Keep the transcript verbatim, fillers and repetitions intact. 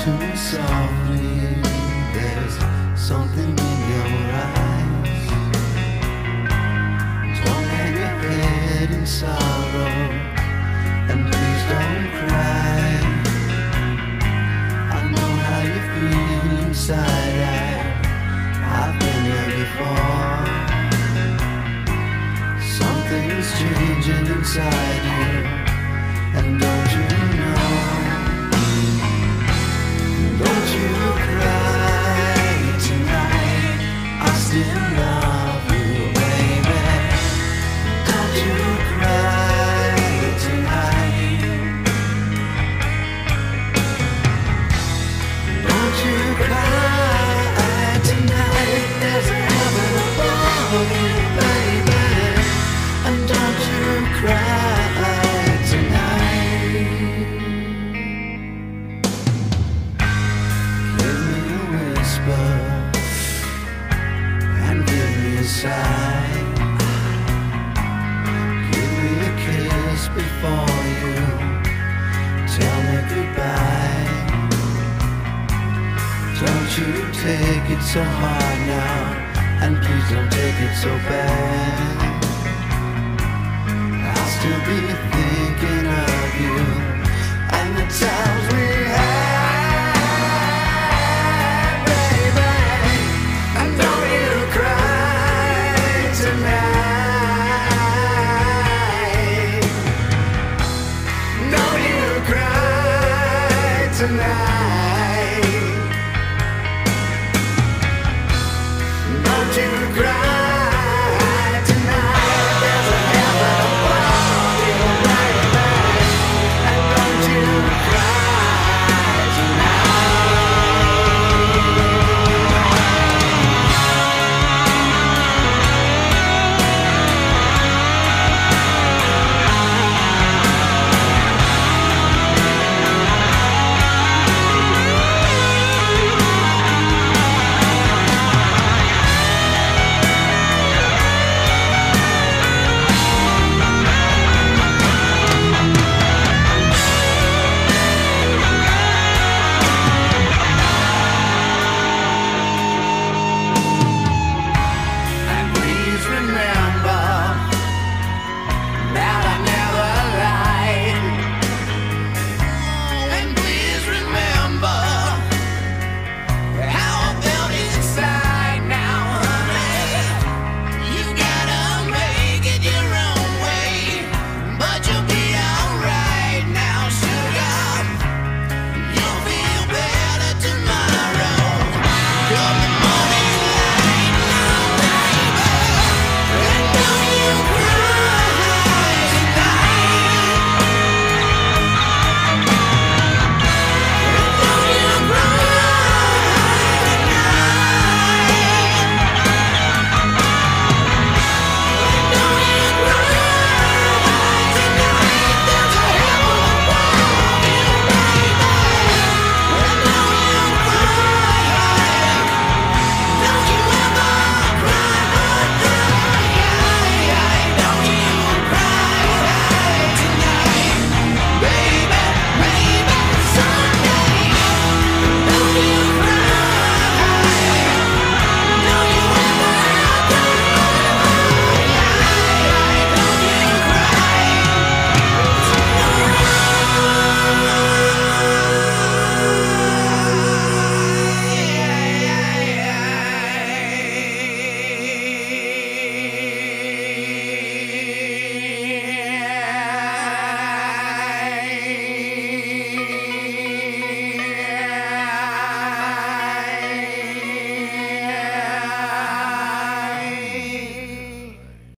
to me softly, there's something in your eyes. Don't hang your head in sorrow, and please don't cry. I know how you feel inside, I, I've been there before. Something's changing inside you, and don't you know? Don't you cry tonight, I still love you, baby. Don't you cry tonight. Don't you cry tonight, there's a heaven above you, baby. And don't you cry tonight. Give me a whisper and give me a sigh. Give me a kiss before you tell me goodbye. Don't you take it so hard now, and please don't take it so bad. I'll still be thinking